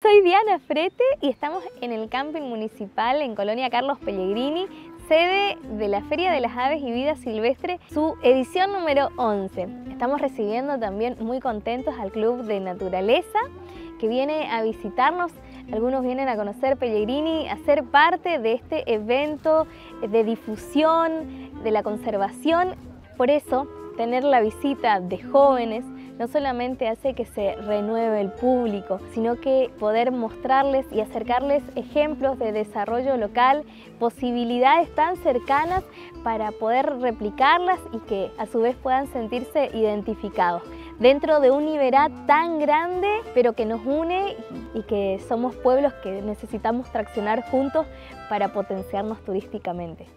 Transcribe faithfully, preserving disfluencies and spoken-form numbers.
Soy Diana Frete y estamos en el Camping Municipal en Colonia Carlos Pellegrini, sede de la Feria de las Aves y Vida Silvestre, su edición número once. Estamos recibiendo también muy contentos al Club de Naturaleza, que viene a visitarnos. Algunos vienen a conocer Pellegrini, a ser parte de este evento de difusión, de la conservación. Por eso, tener la visita de jóvenes no solamente hace que se renueve el público, sino que poder mostrarles y acercarles ejemplos de desarrollo local, posibilidades tan cercanas para poder replicarlas y que a su vez puedan sentirse identificados dentro de un Iberá tan grande, pero que nos une y que somos pueblos que necesitamos traccionar juntos para potenciarnos turísticamente.